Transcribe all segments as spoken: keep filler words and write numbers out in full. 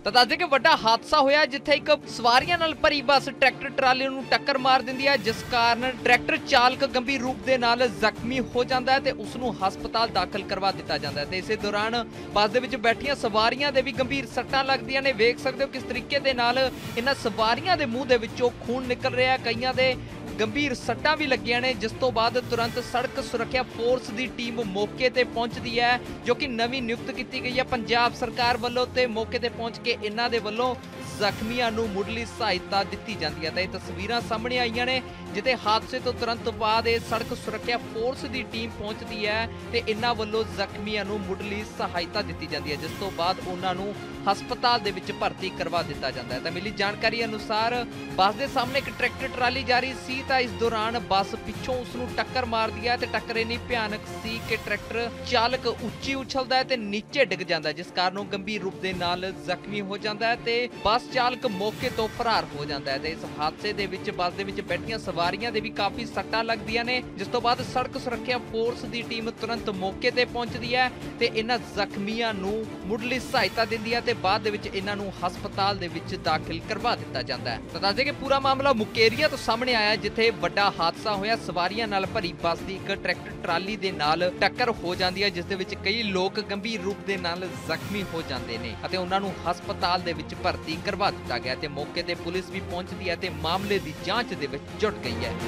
ਤਾਂ ਦੱਸਦੇ ਕਿ ਵੱਡਾ ਹਾਦਸਾ ਹੋਇਆ ਜਿੱਥੇ ਇੱਕ ਸਵਾਰੀਆਂ ਨਾਲ ਭਰੀ ਬੱਸ ਟਰੈਕਟਰ ਟਰਾਲੀ ਨੂੰ ਟੱਕਰ ਮਾਰ ਦਿੰਦੀ ਹੈ, ਜਿਸ ਕਾਰਨ ਟਰੈਕਟਰ ਚਾਲਕ ਗੰਭੀਰ ਰੂਪ ਦੇ ਨਾਲ ਜ਼ਖਮੀ ਹੋ ਜਾਂਦਾ ਹੈ ਤੇ ਉਸ ਨੂੰ ਹਸਪਤਾਲ ਦਾਖਲ ਕਰਵਾ ਦਿੱਤਾ ਜਾਂਦਾ ਹੈ। ਤੇ ਇਸੇ ਦੌਰਾਨ ਬੱਸ ਦੇ ਵਿੱਚ ਬੈਠੀਆਂ ਸਵਾਰੀਆਂ ਦੇ ਵੀ ਗੰਭੀਰ ਸੱਟਾਂ ਲੱਗਦੀਆਂ ਨੇ। ਵੇਖ ਸਕਦੇ ਹੋ ਕਿਸ ਤਰੀਕੇ ਦੇ ਨਾਲ ਇਹਨਾਂ ਸਵਾਰੀਆਂ ਦੇ ਮੂੰਹ ਦੇ ਵਿੱਚੋਂ ਖੂਨ ਨਿਕਲ ਰਿਹਾ, ਕਈਆਂ ਦੇ ਗੰਭੀਰ ਸੱਟਾਂ ਵੀ ਲੱਗੀਆਂ ਨੇ, ਜਿਸ ਤੋਂ ਬਾਅਦ ਤੁਰੰਤ ਸੜਕ ਸੁਰੱਖਿਆ ਫੋਰਸ ਦੀ ਟੀਮ ਮੌਕੇ ਤੇ ਪਹੁੰਚਦੀ ਹੈ, ਜੋ ਕਿ ਨਵੀਂ ਨਿਯੁਕਤ ਕੀਤੀ ਗਈ ਹੈ ਪੰਜਾਬ ਸਰਕਾਰ ਵੱਲੋਂ। ਤੇ ਮੌਕੇ ਤੇ ਪਹੁੰਚ ਕੇ ਇਹਨਾਂ ਦੇ ਵੱਲੋਂ ਜ਼ਖਮੀਆਂ ਨੂੰ ਮੁੱਢਲੀ ਸਹਾਇਤਾ ਦਿੱਤੀ ਜਾਂਦੀ ਹੈ। ਤਾਂ ਇਹ ਤਸਵੀਰਾਂ ਸਾਹਮਣੇ ਆਈਆਂ ਨੇ ਜਿੱਥੇ ਹਾਦਸੇ ਤੋਂ ਤੁਰੰਤ ਬਾਅਦ ਇਹ ਸੜਕ ਸੁਰੱਖਿਆ ਫੋਰਸ ਦੀ ਟੀਮ ਪਹੁੰਚਦੀ ਹੈ ਤੇ ਇਹਨਾਂ ਵੱਲੋਂ ਜ਼ਖਮੀਆਂ ਨੂੰ ਮੁੱਢਲੀ ਸਹਾਇਤਾ ਦਿੱਤੀ ਜਾਂਦੀ ਹੈ, ਜਿਸ ਤੋਂ ਬਾਅਦ ਉਹਨਾਂ ਨੂੰ ਹਸਪਤਾਲ ਦੇ ਵਿੱਚ ਭਰਤੀ ਕਰਵਾ ਦਿੱਤਾ ਜਾਂਦਾ ਹੈ। ਤਾਂ ਮਿਲੀ ਜਾਣਕਾਰੀ ਅਨੁਸਾਰ ਬੱਸ ਦੇ ਸਾਹਮਣੇ ਇੱਕ ਟਰੈਕਟਰ ਟਰਾਲੀ ਜਾ ਰਹੀ ਸੀ ਤਾਂ ਇਸ ਦੌਰਾਨ ਬੱਸ ਪਿੱਛੋਂ ਉਸ ਨੂੰ ਟੱਕਰ ਮਾਰਦੀ ਹੈ ਤੇ ਟੱਕਰ ਇੰਨੀ ਭਿਆਨਕ ਸੀ ਕਿ ਟਰੈਕਟਰ ਚਾਲਕ ਉੱਚੀ ਉਛਲਦਾ ਹੈ ਤੇ ਨੀਚੇ ਡਿੱਗ ਜਾਂਦਾ ਹੈ, ਜਿਸ ਕਾਰਨ ਉਹ ਗੰਭੀਰ ਰੂਪ ਦੇ ਨਾਲ ਜ਼ਖਮੀ ਹੋ ਜਾਂਦਾ ਹੈ ਤੇ ਬੱਸ ਚਾਲਕ ਮੌਕੇ ਤੋਂ ਫਰਾਰ ਹੋ ਜਾਂਦਾ ਹੈ। ਤੇ ਇਸ ਹਾਦਸੇ ਦੇ ਵਿੱਚ ਬੱਸ ਦੇ ਵਿੱਚ ਬੈਠੀਆਂ ਸਵਾਰੀਆਂ ਦੇ ਵੀ ਕਾਫੀ ਸੱਟਾਂ ਲੱਗਦੀਆਂ ਨੇ, ਜਿਸ ਤੋਂ ਬਾਅਦ ਸੜਕ ਸੁਰੱਖਿਆ ਫੋਰਸ ਦੀ ਟੀਮ ਤੁਰੰਤ ਮੌਕੇ ਤੇ ਪਹੁੰਚਦੀ ਹੈ ਤੇ ਇਹਨਾਂ ਜ਼ਖਮੀਆਂ ਨੂੰ ਮੁੱਢਲੀ ਸਹਾਇਤਾ ਦਿੰਦੀ ਹੈ ਤੇ ਬਾਅਦ ਦੇ ਵਿੱਚ ਇਹਨਾਂ ਨੂੰ ਹਸਪਤਾਲ ਦੇ ਵਿੱਚ ਦਾਖਲ ਕਰਵਾ ਦਿੱਤਾ ਜਾਂਦਾ ਹੈ। ਤਾਂ ਦੱਸਦੇ ਕਿ ਪੂਰਾ ਮਾਮਲਾ ਮੁਕੇਰੀਆ ਤੋਂ ਸਾਹਮਣੇ ਆਇਆ ਜਿੱਥੇ ਵੱਡਾ ਹਾਦਸਾ ਹੋਇਆ। ਸਵਾਰੀਆਂ ਨਾਲ ਭਰੀ ਬੱਸ ਦੀ ਇੱਕ ਟਰੈਕਟਰ ਟਰਾਲੀ ਦੇ ਨਾਲ ਟੱਕਰ ਹੋ ਜਾਂਦੀ ਹੈ, ਜਿਸ ਦੇ ਵਿੱਚ ਕਈ ਲੋਕ ਗੰਭੀਰ ਰੂਪ ਦੇ ਨਾਲ ਜ਼ਖਮੀ ਹੋ ਜਾਂਦੇ ਨੇ ਅਤੇ ਉਹਨਾਂ ਨੂੰ ਹਸਪਤਾਲ ਦੇ ਵਿੱਚ ਭਰਤੀ ਕਰਵਾ ਦਿੱਤਾ ਗਿਆ ਤੇ ਮੌਕੇ ਤੇ ਪੁਲਿਸ ਵੀ ਪਹੁੰਚਦੀ ਹੈ ਤੇ ਮਾਮਲੇ ਦੀ ਜਾਂਚ ਦੇ ਵਿੱਚ ਜੁਟ ਗਈ ਹੈ।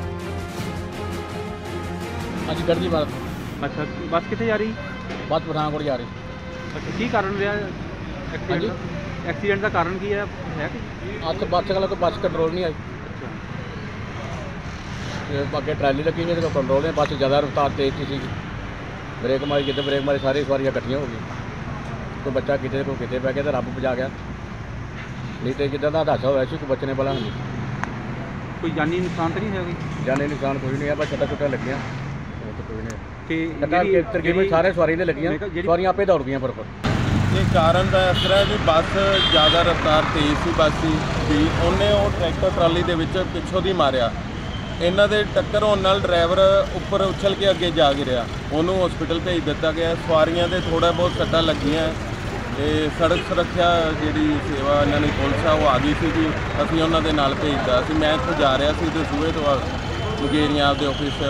ਅੱਜ ਗੱਡੀ ਬਾਤ ਅੱਛਾ, ਬੱਸ ਕਿੱਥੇ ਜਾ ਰਹੀ? ਬਾਤ ਪਠਾਨਕੋਟ ਜਾ ਰਹੀ। ਅੱਛਾ, ਕੀ ਕਾਰਨ ਰਿਹਾ ਐਕਸੀਡੈਂਟ ਦਾ? ਐਕਸੀਡੈਂਟ ਦਾ ਕਾਰਨ ਕੀ ਹੈ ਹੈ ਕਿ ਅੱਜ ਬੱਸ ਵਾਲਾ ਕੋਈ ਬੱਸ ਕੰਟਰੋਲ ਨਹੀਂ ਆਈ, ਅੱਗੇ ਟਰਾਲੀ ਲੱਗੀ ਨਹੀਂ ਤੇ ਕੰਟਰੋਲ ਨਹੀਂ, ਬੱਸ ਜ਼ਿਆਦਾ ਰਫ਼ਤਾਰ ਤੇਜ਼ ਸੀ, ਬ੍ਰੇਕ ਮਾਰੀ ਕਿਤੇ ਬ੍ਰੇਕ ਮਾਰੀ ਸਾਰੀ ਸਵਾਰੀਆਂ ਇਕੱਠੀਆਂ ਹੋ ਗਈਆਂ। ਕੋਈ ਬੱਚਾ ਕਿਤੇ ਕੋਈ ਕਿਤੇ ਪੈ ਗਿਆ ਤੇ ਰੱਬ ਬਚਾ ਗਿਆ, ਨਹੀਂ ਤੇ ਜਿੱਦਾਂ ਦਾ ਹਾਦਸਾ ਹੋਇਆ ਸੀ ਕੋਈ ਬੱਚੇ ਨੇ ਬਲਾ ਨਹੀਂ। ਕੋਈ ਜਾਨੀ ਨੁਕਸਾਨ ਤਾਂ ਨਹੀਂ ਹੈ? ਕੋਈ ਜਾਨੀ ਨੁਕਸਾਨ ਕੋਈ ਨਹੀਂ ਹੈ, ਬਸ ਛੱਟਾ ਛੁੱਟਾ ਲੱਗੀਆਂ, ਉਹ ਤਾਂ ਕੋਈ ਨਹੀਂ। ਤੇ ਤਕਰੀਬਨ ਸਾਰੇ ਸਵਾਰੀ ਦੇ ਲੱਗੀਆਂ, ਸਵਾਰੀਆਂ ਆਪੇ ਦੌੜ ਗਈਆਂ ਪਰ ਇਹ ਕਾਰਨ ਦਾ ਇਸ ਤਰ੍ਹਾਂ ਵੀ ਬੱਸ ਜ਼ਿਆਦਾ ਰਫ਼ਤਾਰ ਤੇਜ਼ ਸੀ, ਬੱਸ ਸੀ ਵੀ ਉਹਨੇ ਉਹ ਟਰੈਕਟਰ ਟਰਾਲੀ ਦੇ ਵਿੱਚ ਪਿੱਛੋਂ ਦੀ ਮਾਰਿਆ। ਇਹਨਾਂ ਦੇ ਟੱਕਰ ਹੋਣ ਨਾਲ ਡਰਾਈਵਰ ਉੱਪਰ ਉਛਲ ਕੇ ਅੱਗੇ ਜਾ ਗਿਰਿਆ, ਉਹਨੂੰ ਹਸਪੀਟਲ ਭੇਜ ਦਿੱਤਾ ਗਿਆ। ਸਵਾਰੀਆਂ ਦੇ ਥੋੜ੍ਹਾ ਬਹੁਤ ਸੱਟਾਂ ਲੱਗੀਆਂ ਤੇ ਸੜਕ ਸੁਰੱਖਿਆ ਜਿਹੜੀ ਸੇਵਾ ਇਹਨਾਂ ਦੀ ਪੁਲਿਸ ਆ ਉਹ ਆ ਗਈ ਸੀ ਜੀ, ਅਸੀਂ ਉਹਨਾਂ ਦੇ ਨਾਲ ਭੇਜਦਾ ਸੀ। ਮੈਂ ਇੱਥੋਂ ਜਾ ਰਿਹਾ ਸੀ ਤੇ ਸੂਹੇ ਤੋਂ ਮੁਕੇਰੀਆਂ ਆਪਦੇ ਆਫਿਸ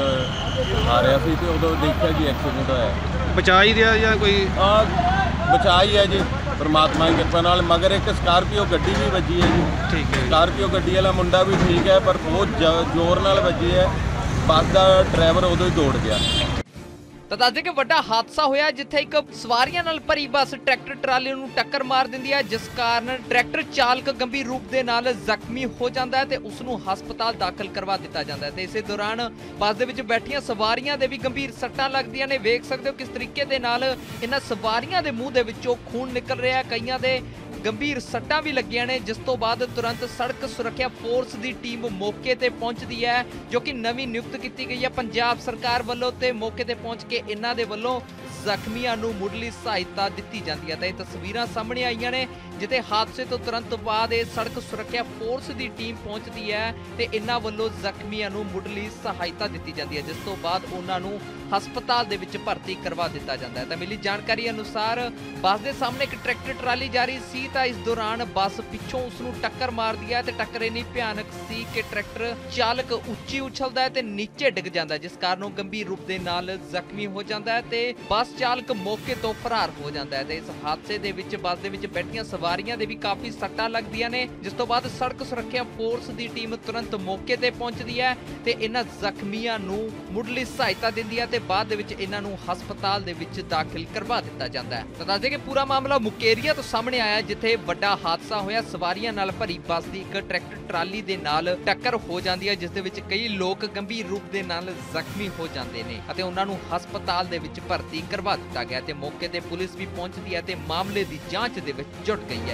ਆ ਰਿਹਾ ਸੀ ਤੇ ਉਦੋਂ ਦੇਖਿਆ ਜੀ ਐਕਸੀਡੈਂਟ ਹੋਇਆ। ਬਚਾ ਹੀ ਰਿਹਾ ਜਾਂ ਕੋਈ ਆ ਬਚਾ ਹੀ ਹੈ ਜੀ ਪਰਮਾਤਮਾ ਦੀ ਕਿਰਪਾ ਨਾਲ, ਮਗਰ ਇੱਕ ਸਕਾਰਪੀਓ ਗੱਡੀ ਵੀ ਵੱਜੀ ਹੈ ਜੀ। ਠੀਕ ਹੈ। ਸਕਾਰਪੀਓ ਗੱਡੀ ਵਾਲਾ ਮੁੰਡਾ ਵੀ ਠੀਕ ਹੈ ਪਰ ਬਹੁਤ ਜ਼ੋਰ ਨਾਲ ਵੱਜੀ ਹੈ, ਬੱਸ ਦਾ ਡਰਾਈਵਰ ਉਦੋਂ ਹੀ ਦੌੜ ਗਿਆ। ਤਾਂ ਦੱਸਦੇ ਕਿ ਵੱਡਾ ਹਾਦਸਾ ਹੋਇਆ ਜਿੱਥੇ ਇੱਕ ਸਵਾਰੀਆਂ ਨਾਲ ਭਰੀ ਬੱਸ ਟਰੈਕਟਰ ਟਰਾਲੀ ਨੂੰ ਟੱਕਰ ਮਾਰ ਦਿੰਦੀ ਹੈ, ਜਿਸ ਕਾਰਨ ਟਰੈਕਟਰ ਚਾਲਕ ਗੰਭੀਰ ਰੂਪ ਦੇ ਨਾਲ ਜ਼ਖਮੀ ਹੋ ਜਾਂਦਾ ਹੈ ਤੇ ਉਸ ਨੂੰ ਹਸਪਤਾਲ ਦਾਖਲ ਕਰਵਾ ਦਿੱਤਾ ਜਾਂਦਾ ਹੈ। ਤੇ ਇਸੇ ਦੌਰਾਨ ਬੱਸ ਦੇ ਵਿੱਚ ਬੈਠੀਆਂ ਸਵਾਰੀਆਂ ਦੇ ਵੀ ਗੰਭੀਰ ਸੱਟਾਂ ਲੱਗਦੀਆਂ ਨੇ। ਵੇਖ ਸਕਦੇ ਹੋ ਕਿਸ ਤਰੀਕੇ ਦੇ ਨਾਲ ਇਹਨਾਂ ਸਵਾਰੀਆਂ ਦੇ ਮੂੰਹ ਦੇ ਵਿੱਚੋਂ ਖੂਨ ਨਿਕਲ ਰਿਹਾ, ਕਈਆਂ ਦੇ ਗੰਭੀਰ ਸੱਟਾਂ ਵੀ ਲੱਗੀਆਂ ਨੇ, ਜਿਸ ਤੋਂ ਬਾਅਦ ਤੁਰੰਤ ਸੜਕ ਸੁਰੱਖਿਆ ਫੋਰਸ ਦੀ ਟੀਮ ਮੌਕੇ ਤੇ ਪਹੁੰਚਦੀ ਹੈ, ਜੋ ਕਿ ਨਵੀਂ ਨਿਯੁਕਤ ਕੀਤੀ ਗਈ ਹੈ ਪੰਜਾਬ ਸਰਕਾਰ ਵੱਲੋਂ। ਤੇ ਮੌਕੇ ਤੇ ਪਹੁੰਚ ਕੇ ਇਹਨਾਂ ਦੇ ਵੱਲੋਂ ਜ਼ਖਮੀਆਂ ਨੂੰ ਮੁੱਢਲੀ ਸਹਾਇਤਾ ਦਿੱਤੀ ਜਾਂਦੀ ਹੈ। ਤਾਂ ਇਹ ਤਸਵੀਰਾਂ ਸਾਹਮਣੇ ਆਈਆਂ ਨੇ ਜਿੱਥੇ ਹਾਦਸੇ ਤੋਂ ਤੁਰੰਤ ਬਾਅਦ ਇਹ ਸੜਕ ਸੁਰੱਖਿਆ ਫੋਰਸ ਦੀ ਟੀਮ ਪਹੁੰਚਦੀ ਹੈ ਤੇ ਇਹਨਾਂ ਵੱਲੋਂ ਜ਼ਖਮੀਆਂ ਨੂੰ ਮੁੱਢਲੀ ਸਹਾਇਤਾ ਦਿੱਤੀ ਜਾਂਦੀ ਹੈ, ਜਿਸ ਤੋਂ ਬਾਅਦ ਉਹਨਾਂ ਨੂੰ ਹਸਪਤਾਲ ਦੇ ਵਿੱਚ ਭਰਤੀ ਕਰਵਾ ਦਿੱਤਾ ਜਾਂਦਾ ਹੈ। ਤਾਂ ਮਿਲੀ ਜਾਣਕਾਰੀ ਅਨੁਸਾਰ ਬੱਸ ਦੇ ਸਾਹਮਣੇ ਇੱਕ ਟਰੈਕਟਰ ਟਰਾਲੀ ਜਾ ਰਹੀ ਸੀ ਤਾਂ ਇਸ ਦੌਰਾਨ ਬੱਸ ਪਿੱਛੋਂ ਉਸ ਨੂੰ ਟੱਕਰ ਮਾਰਦੀ ਹੈ ਤੇ ਟੱਕਰ ਇੰਨੀ ਭਿਆਨਕ ਸੀ ਕਿ ਟਰੈਕਟਰ ਚਾਲਕ ਉੱਚੀ ਉਛਲਦਾ ਹੈ ਤੇ ਨੀਚੇ ਡਿੱਗ ਜਾਂਦਾ ਹੈ, ਜਿਸ ਕਾਰਨ ਉਹ ਗੰਭੀਰ ਰੂਪ ਦੇ ਨਾਲ ਜ਼ਖਮੀ ਹੋ ਜਾਂਦਾ ਹੈ ਤੇ ਬੱਸ ਚਾਲਕ ਮੌਕੇ ਤੋਂ ਫਰਾਰ ਹੋ ਜਾਂਦਾ ਹੈ। ਤੇ ਇਸ ਹਾਦਸੇ ਦੇ ਵਿੱਚ ਬੱਸ ਦੇ ਵਿੱਚ ਬੈਠੀਆਂ ਸਵਾਰੀਆਂ ਦੇ ਵੀ ਕਾਫੀ ਸੱਟਾਂ ਲੱਗਦੀਆਂ ਨੇ, ਜਿਸ ਤੋਂ ਬਾਅਦ ਸੜਕ ਸੁਰੱਖਿਆ ਫੋਰਸ ਦੀ ਟੀਮ ਤੁਰੰਤ ਮੌਕੇ ਤੇ ਪਹੁੰਚਦੀ ਹੈ ਤੇ ਇਹਨਾਂ ਜ਼ਖਮੀਆਂ ਨੂੰ ਮੁੱਢਲੀ ਸਹਾਇਤਾ ਦਿੰਦੀ ਹੈ ਤੇ ਬਾਅਦ ਦੇ ਵਿੱਚ ਇਹਨਾਂ ਨੂੰ ਹਸਪਤਾਲ ਦੇ ਵਿੱਚ ਦਾਖਲ ਕਰਵਾ ਦਿੱਤਾ ਜਾਂਦਾ ਹੈ। ਤਾਂ ਦੱਸਦੇ ਕਿ ਪੂਰਾ ਮਾਮਲਾ ਮੁਕੇਰੀਆ ਤੋਂ ਸਾਹਮਣੇ ਆਇਆ ਜਿੱਥੇ ਵੱਡਾ ਹਾਦਸਾ ਹੋਇਆ। ਸਵਾਰੀਆਂ ਨਾਲ ਭਰੀ ਬੱਸ ਦੀ ਇੱਕ ਟਰੈਕਟਰ ਟਰਾਲੀ ਦੇ ਨਾਲ ਟੱਕਰ ਹੋ ਜਾਂਦੀ ਹੈ, ਜਿਸ ਦੇ ਵਿੱਚ ਕਈ ਲੋਕ ਗੰਭੀਰ ਰੂਪ ਦੇ ਨਾਲ ਜ਼ਖਮੀ ਹੋ ਜਾਂਦੇ ਨੇ ਅਤੇ ਉਹਨਾਂ ਨੂੰ ਹਸਪਤਾਲ ਦੇ ਵਿੱਚ ਭਰਤੀ ਕਰਵਾ ਦਿੱਤਾ ਗਿਆ ਤੇ ਮੌਕੇ ਤੇ ਪੁਲਿਸ ਵੀ ਪਹੁੰਚਦੀ ਹੈ ਤੇ ਮਾਮਲੇ ਦੀ ਜਾਂਚ ਦੇ ਵਿੱਚ ਜੁਟ ਗਈ ਹੈ।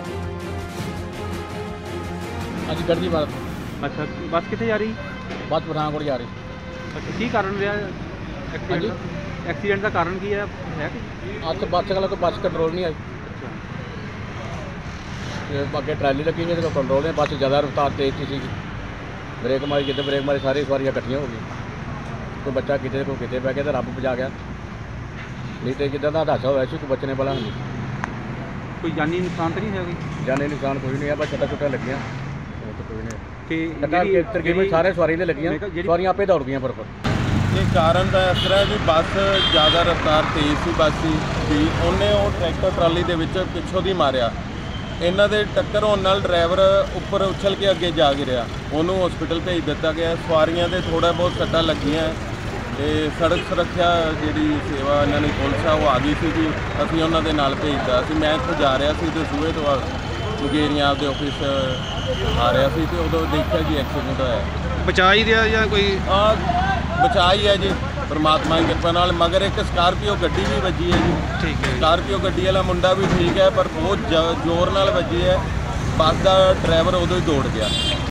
ਅੱਜ ਗੱਡੀ ਬਾਤ ਅੱਛਾ, ਬੱਸ ਕਿੱਥੇ ਜਾ ਰਹੀ? ਬਾਤ ਪਠਾਨਕੋਟ ਜਾ ਰਹੀ। ਅੱਛਾ, ਕੀ ਕਾਰਨ ਰਿਹਾ ਐਕਸੀਡੈਂਟ ਦਾ? ਐਕਸੀਡੈਂਟ ਦਾ ਕਾਰਨ ਕੀ ਹੈ ਹੈ ਕਿ ਅੱਜ ਬੱਸ ਵਾਲਾ ਕੋਈ ਬੱਸ ਕੰਟਰੋਲ ਨਹੀਂ ਆਈ, ਅੱਗੇ ਟਰਾਲੀ ਲੱਗੀ ਨਹੀਂ ਤੇ ਕੰਟਰੋਲ ਨਹੀਂ, ਬੱਸ ਜ਼ਿਆਦਾ ਰਫ਼ਤਾਰ ਤੇਜ਼ ਸੀ, ਬ੍ਰੇਕ ਮਾਰੀ ਕਿਤੇ ਬ੍ਰੇਕ ਮਾਰੀ ਸਾਰੀ ਸਵਾਰੀਆਂ ਇਕੱਠੀਆਂ ਹੋ ਗਈਆਂ। ਕੋਈ ਬੱਚਾ ਕਿਤੇ ਕੋਈ ਕਿਤੇ ਪੈ ਗਿਆ ਤੇ ਰੱਬ ਬਚਾ ਗਿਆ, ਨਹੀਂ ਤੇ ਜਿੱਦਾਂ ਦਾ ਹਾਦਸਾ ਹੋਇਆ ਸੀ ਕੋਈ ਬੱਚੇ ਨੇ ਬਲਾ ਨਹੀਂ। ਕੋਈ ਜਾਨੀ ਨੁਕਸਾਨ ਤਾਂ ਨਹੀਂ ਹੋਇਆ ਕੋਈ? ਜਾਨੇ ਨੁਕਸਾਨ ਕੋਈ ਨਹੀਂ ਹੈ, ਬਸ ਛੱਟਾ ਛੁੱਟਾ ਲੱਗੀਆਂ ਹੋਰ ਤਾਂ ਕੋਈ ਨਹੀਂ। ਤੇ ਟੱਕਰ ਜਿਹੜੀ- ਤਕਰੀਬਨ ਸਾਰੇ ਸਵਾਰੀ ਦੇ ਲੱਗੀਆਂ, ਮੈਂ ਕਿਹਾ ਜਿਹੜੀ- ਸਵਾਰੀਆਂ ਆਪੇ ਦੌੜ ਗਈਆਂ ਬਰਫਰ। ਇਹ ਕਾਰਨ ਤਾਂ ਇਸ ਤਰ੍ਹਾਂ ਵੀ ਬੱਸ ਜ਼ਿਆਦਾ ਰਫ਼ਤਾਰ ਤੇਜ਼ ਸੀ ਬੱਸ ਸੀ ਵੀ ਉਹਨੇ ਉਹ ਟਰੈਕਟਰ ਟਰਾਲੀ ਦੇ ਵਿੱਚ ਪਿੱਛੋਂ ਦੀ ਮਾਰਿਆ। ਇਹਨਾਂ ਦੇ ਟੱਕਰ ਹੋਣ ਨਾਲ ਡਰਾਈਵਰ ਉੱਪਰ ਉਛਲ ਕੇ ਅੱਗੇ ਜਾ ਗਿਰਿਆ, ਉਹਨੂੰ ਹਸਪੀਟਲ ਭੇਜ ਦਿੱਤਾ ਗਿਆ। ਸਵਾਰੀਆਂ ਦੇ ਥੋੜਾ ਬਹੁਤ ਸੱਟਾਂ ਲੱਗੀਆਂ ਤੇ ਸੜਕ ਸੁਰੱਖਿਆ ਜਿਹੜੀ ਸੇਵਾ ਇਹਨਾਂ ਨੇ ਪੁਲਿਸ ਆ ਉਹ ਆ ਗਈ ਸੀ ਜੀ, ਅਸੀਂ ਉਹਨਾਂ ਦੇ ਨਾਲ ਭੇਜਤਾ ਸੀ। ਮੈਂ ਇੱਥੋਂ ਜਾ ਰਿਹਾ ਸੀ ਤੇ ਸੂਹੇ ਤੋਂ ਮੁਗੇਰੀਆਂ ਆਪਦੇ ਆਫਿਸ ਆ ਰਿਹਾ ਸੀ ਤੇ ਉਦੋਂ ਦੇਖਿਆ ਜੀ ਐਕਸੀਡੈਂਟ ਹੋਇਆ। ਬਚਾ ਹੀ ਰਿਹਾ ਜਾਂ ਕੋਈ? ਆ ਬਚਾ ਹੀ ਹੈ ਜੀ ਪਰਮਾਤਮਾ ਦੀ ਕਿਰਪਾ ਨਾਲ, ਮਗਰ ਇੱਕ ਸਕਾਰਪੀਓ ਗੱਡੀ ਵੀ ਵੱਜੀ ਹੈ ਜੀ। ਠੀਕ ਹੈ। ਸਕਾਰਪੀਓ ਗੱਡੀ ਵਾਲਾ ਮੁੰਡਾ ਵੀ ਠੀਕ ਹੈ, ਪਰ ਬਹੁਤ ਜ਼- ਜ਼ੋਰ ਨਾਲ ਵੱਜੀ ਹੈ। ਬੱਸ ਦਾ ਡਰਾਈਵਰ ਉਦੋਂ ਹੀ ਦੌੜ ਗਿਆ।